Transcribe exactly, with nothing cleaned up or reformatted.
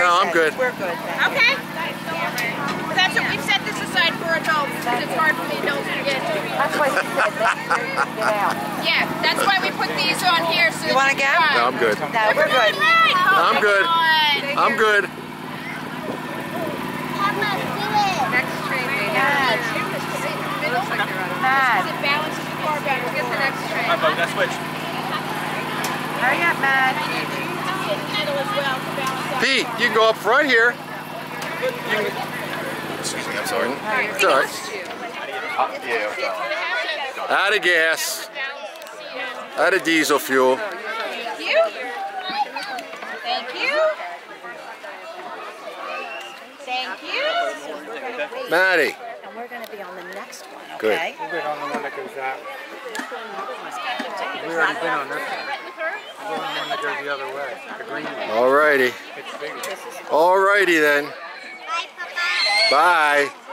very No, I'm good. good. We're good. Okay. That's what we've set this aside for adults because it's hard for the adults to get to. That's why we said next year you can get out. Yeah, that's why we put these on here. So You want to go? No, I'm good. No, we're good. I'm good. I'm good. Next train, baby. Mad. Mad. It balances the car better. We'll get the next train. I'm going to switch. Hurry up, Mad. Pete, you can go up front here. Excuse me, I'm sorry. It's all right. Uh, yeah. Out of gas. Out of diesel fuel. Thank you. Thank you. Thank you. Maddie. And we're going to be on the next one, Good. okay? We've been on the one that goes that way. We've already been on this one. We're on the one that goes the other way. The green one. All righty. It's bigger. All righty then. Bye.